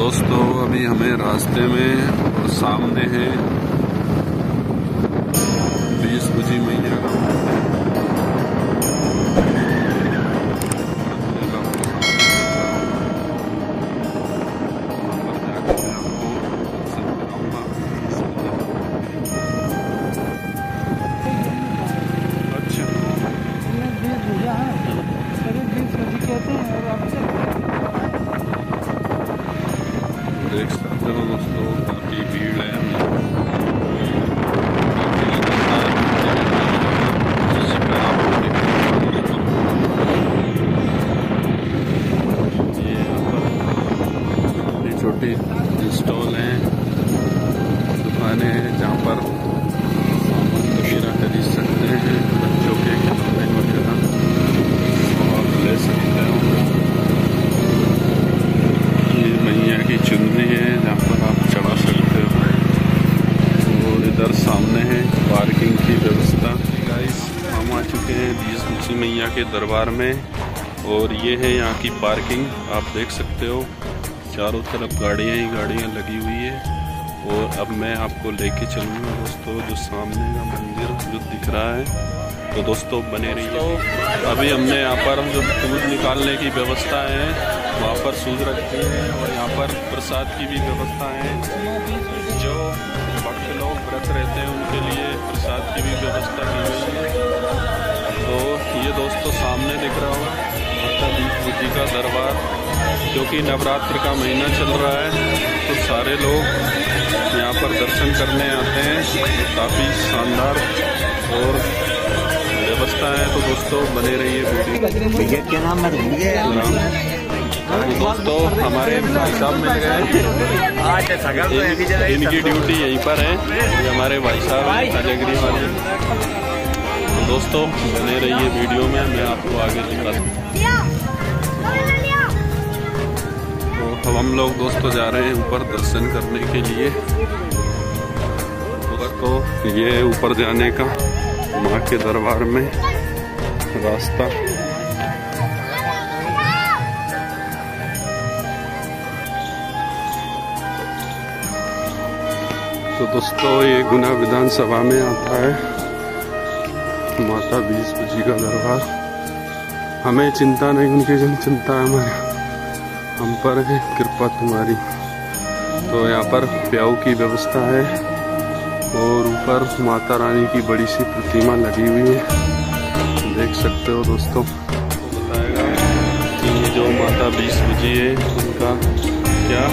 दोस्तों अभी हमें रास्ते में और सामने है 20 बजी मैया का देख सकते हो दोस्तों, काफी भीड़ है। ये छोटी स्टॉल हैं, दुकानें हैं जहाँ पर वगैरह खरीद सकते हैं, बच्चों के खिलौने वगैरह आप ले सकते हो। ये मैया की चुनरी है जहाँ पर आप चढ़ा सकते हो। और इधर सामने है पार्किंग की व्यवस्था। गाइस हम आ चुके हैं 20 बजी मैया के दरबार में और ये है यहाँ की पार्किंग। आप देख सकते हो चारों तरफ गाड़ियाँ ही गाड़ियाँ लगी हुई है। और अब मैं आपको लेके चलूँगा दोस्तों जो सामने का मंदिर जो दिख रहा है। तो दोस्तों बने रहिए। अभी हमने यहाँ पर जो दूध निकालने की व्यवस्था है वहाँ पर सूझ रखी है और यहाँ पर प्रसाद की भी व्यवस्था है। जो भक्त लोग व्रत रहते हैं उनके लिए प्रसाद की भी व्यवस्था की गई है। तो ये दोस्तों सामने दिख रहा होगा माता 20 बजी का दरबार, क्योंकि नवरात्र का महीना चल रहा है तो सारे लोग यहाँ पर दर्शन करने आते हैं। तो काफ़ी शानदार और व्यवस्था है। तो दोस्तों बने रहिए वीडियो। क्या नाम है? तो दोस्तों हमारे भाई साहब मिल गए, इनकी ड्यूटी यहीं पर है। ये हमारे भाई साहब अजगरी वाले। तो दोस्तों बने रहिए वीडियो में, मैं आपको आगे दिखाता हूँ। तो अब हम लोग दोस्तों जा रहे हैं ऊपर दर्शन करने के लिए। तो ये ऊपर जाने का माँ के दरबार में रास्ता। तो दोस्तों ये गुना विधानसभा में आता है माता 20 बजी का दरबार। हमें चिंता नहीं, उनकी जन चिंता है हमारे हम पर है, कृपा तुम्हारी। तो यहाँ पर प्याऊ की व्यवस्था है और ऊपर माता रानी की बड़ी सी प्रतिमा लगी हुई है, देख सकते हो दोस्तों। तो बताएगा कि ये जो माता 20 बजी है उनका क्या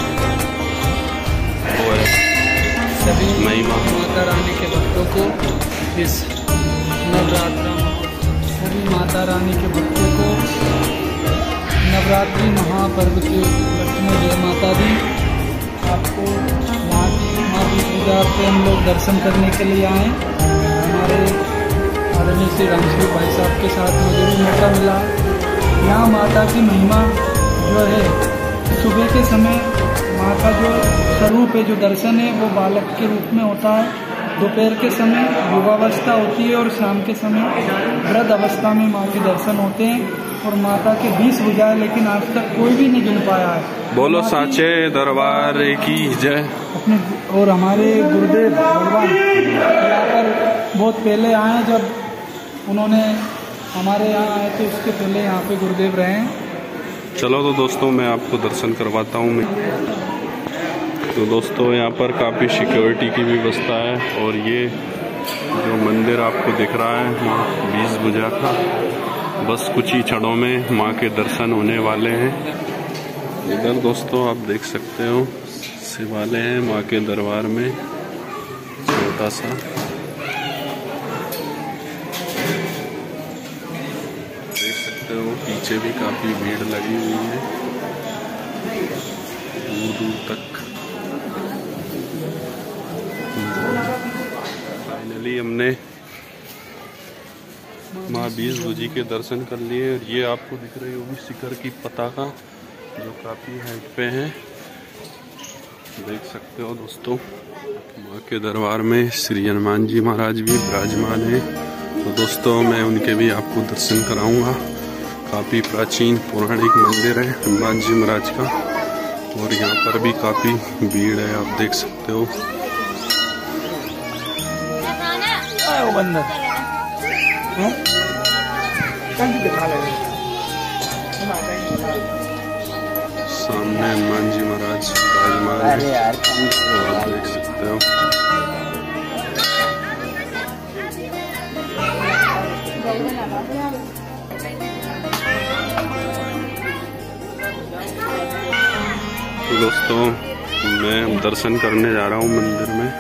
वो है सभी महिमा। माता रानी के भक्तों को इस नवरात्र सभी माता रानी के भक्तों को नवरात्रि महापर्व के में जय माता दी। आपको माँ की पूजा पे हम लोग दर्शन करने के लिए आए। हमारे आदरणीय श्री रामश्री भाई साहब के साथ मुझे भी मौका मिला। यहाँ माता की महिमा जो है, सुबह के समय माँ का जो स्वरूप है, जो दर्शन है वो बालक के रूप में होता है। दोपहर के समय युवावस्था होती है और शाम के समय वृद्ध अवस्था में माँ के दर्शन होते हैं। और माता के 20 भुजाएं लेकिन आज तक कोई भी नहीं गिन पाया है। बोलो साचे दरबार की जय। अपने और हमारे गुरुदेव भगवान यहाँ पर बहुत पहले आए, जब उन्होंने हमारे यहाँ आए थे उसके पहले यहाँ पे गुरुदेव रहे हैं। चलो तो दोस्तों मैं आपको दर्शन करवाता हूँ मैं। तो दोस्तों यहाँ पर काफ़ी सिक्योरिटी की व्यवस्था है। और ये जो मंदिर आपको दिख रहा है माँ 20 भुजा का, बस कुछ ही क्षणों में माँ के दर्शन होने वाले हैं। इधर दोस्तों आप देख सकते हो शिवालय है माँ के दरबार में, छोटा सा। देख सकते हो पीछे भी काफ़ी भीड़ लगी हुई है दूर दूर तक। फाइनली हमने माँ 20 बजी के दर्शन कर लिए। और ये आपको दिख रही होगी शिखर की पताका जो काफ़ी हाइट पे है, देख सकते हो दोस्तों। माँ के दरबार में श्री हनुमान जी महाराज भी विराजमान हैं। तो दोस्तों मैं उनके भी आपको दर्शन कराऊंगा। काफ़ी प्राचीन पौराणिक मंदिर है हनुमान जी महाराज का। और यहाँ पर भी काफ़ी भीड़ है, आप देख सकते हो। सामने हनुमान जी महाराज विराजमान है, आप देख सकते हो। दोस्तों मैं दर्शन करने जा रहा हूँ मंदिर में।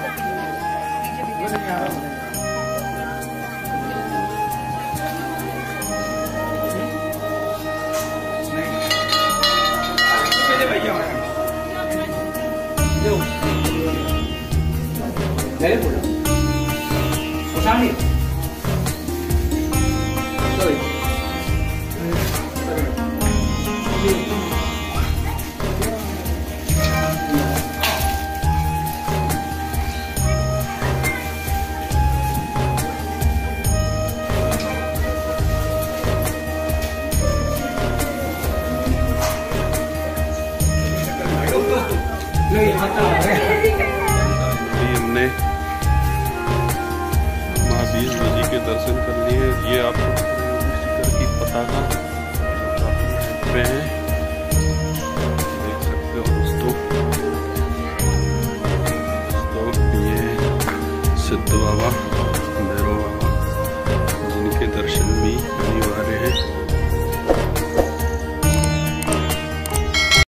हमने महावीर जी के दर्शन कर लिए। ये आपको शिखर की पताका पे है, देख सकते हो दोस्तों। ये सिद्ध बाबा, भैरव बाबा, जिनके दर्शन भी अनिवार्य है।